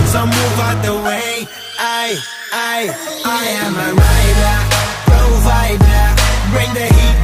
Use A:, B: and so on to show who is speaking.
A: so move out the way. I am a rider, provider, bring the heat